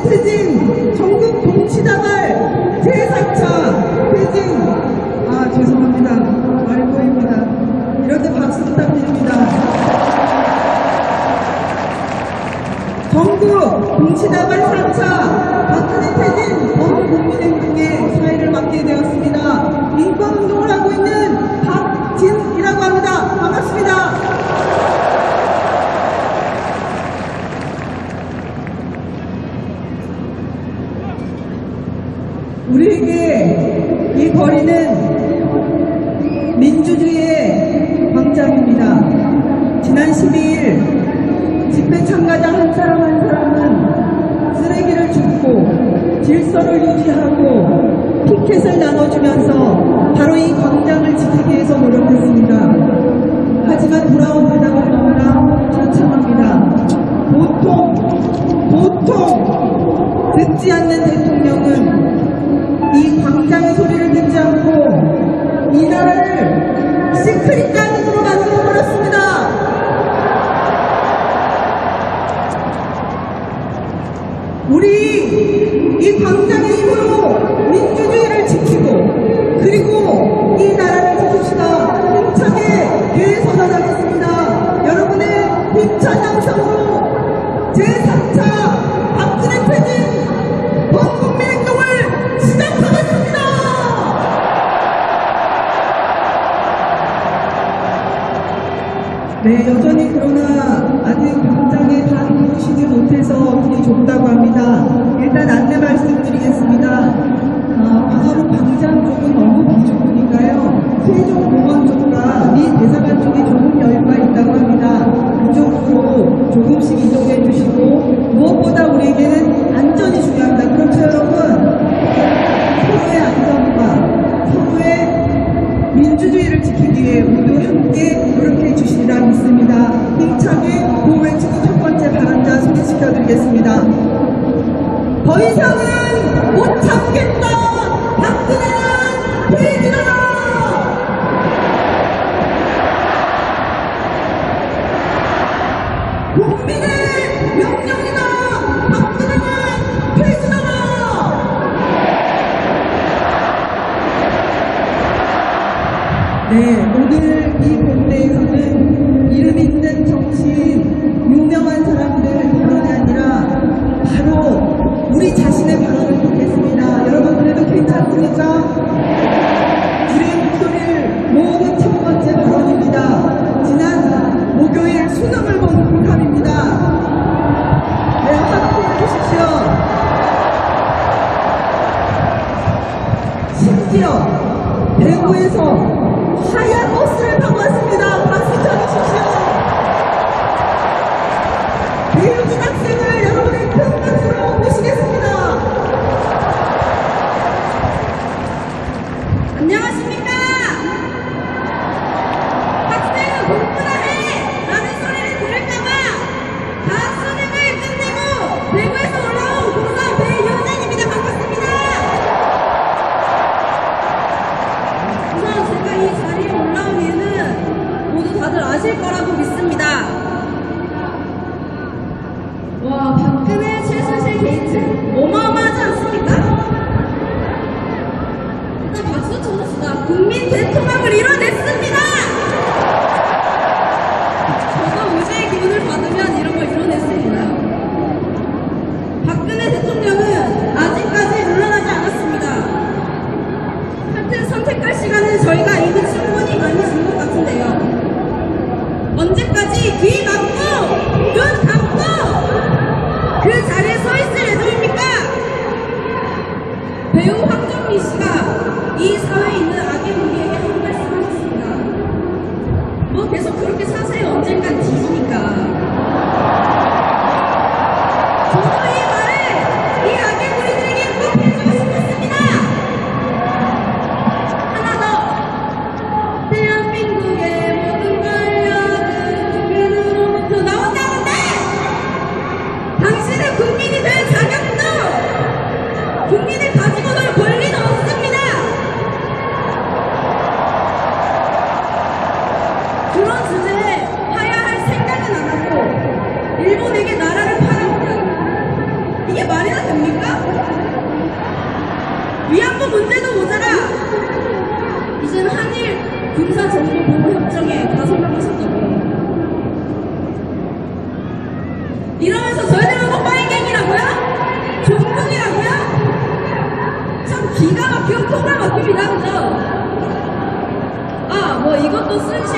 박근혜퇴진 전국 동치다발 제4차 퇴진. 죄송합니다. 말이 보입니다. 이럴 때 박수 부탁드립니다. 전국 동치다발 4차 박근혜퇴진 범국민행동의 사회를 맡게 되었습니다. 인권운동을 하고 있는 박진이라고 합니다. 반갑습니다. 우리에게 이 거리는 민주주의의 광장입니다. 지난 12일 집회 참가자 한 사람 한 사람은 쓰레기를 줍고 질서를 유지하고 피켓을 나눠주면서 바로 이 광장을 지키기 위해서 노력했습니다. 하지만 돌아온 대답은 너무나 처참합니다. 보통 듣지 않는 대통령은 이 광장의 소리를 듣지 않고 이 나라를 시크릿 가든으로 만들어버렸습니다. 우리 이 광장의 힘으로 민주주의를 지키고 그리고 이 나라를 지킵시다. 힘차게 대선언하겠습니다. 여러분의 힘찬 함성으로 제3차 박근혜퇴진 범국민행동을 시작하겠습니다. 네, 여전히 그러나 아직 광장에 다 들어오시지 못해서 길이 좁다고 합니다. 일단 안내 말씀드리겠습니다. 바로 광장 쪽은 너무 비좁으니까요. 세종공원 쪽과 미 대사관 쪽에 조금 여유가 있다고 합니다. 그쪽으로 조금씩 이동해 주시고 무엇보다 우리에게는 안전이 중요합니다. 그렇죠 여러분? 서로의 안전과 서로의 민주주의를 지키기 위해 모두 함께 노력해 주시리라 믿습니다. 힘차게 구호외치고 첫 번째 발언자 소개시켜드리겠습니다. 더 이상은 못 참겠다. 박근혜는 퇴진하라. 국민의 명령이다. 박근혜는 퇴진하라. 네, 오늘 이 본대에서는 이름 있는 정치인, 유명한 사람들 발언이 아니라 바로 우리 자신의 발언을 듣겠습니다. 여러분 그래도 괜찮습니까? 우리의 목소리를 모으는 첫 번째 발언입니다. 지난 목요일 수능을 본 공감입니다. 네, 함께 해주십시오. 심지어 대구에서 하얀 버스를 타고 왔습니다. 박수 쳐주십시오. 배우진 학생을 여러분의 큰 박수로 모시겠습니다. 안녕하십니까? 학생은 공부나 해! 라는 소리를 들을까봐 다 수능을 끝내고 대구에서 올라온 고3 배효진입니다. 반갑습니다. 우선 제가 이 자리에 올라온 이유는 모두 다들 아실 거라고 믿습니다. 와, 박근혜 최순실 게이트 어마어마하지 않습니까? 일단 박수 쳐줍시다. 국민 대통령을 이뤄냈습니다. 저도 의제의 기운을 받으면 이런 걸 이뤄낼 수 있나요? 박근혜 대통령은 아직까지 물러나지 않았습니다. 하여튼 선택할 시간은 저희가 이미 충분히 많이 준 것 같은데요. 언제까지 귀 감고 눈 감고 그 자리에 서 있을 예정입니까? 배우 황정민 씨가 이 사회에 있는 악의 무리에게 한 말씀 하셨습니다. 뭐 계속 그렇게 사세요. 언젠간 뒤지니까. 저도 이 말을 이 악의 무리들에게 꼭 해주고 싶었습니다. 하나 더. 대한민국의 모든 권력은 국민으로부터 나온다는데 당신은 국민이 될 자격도 국민을 가지고 놀 권리도 없습니다. 이게 말이나 됩니까? 위안부 문제도 모자라 이제는 한일 군사정보보호협정에 가서를 하셨다고요. 이러면서 저희들은 뭐 빨갱이라고요? 종북이라고요? 참 기가 막히고 콩을 막힙니다. 그죠? 아, 뭐 이것도 쓴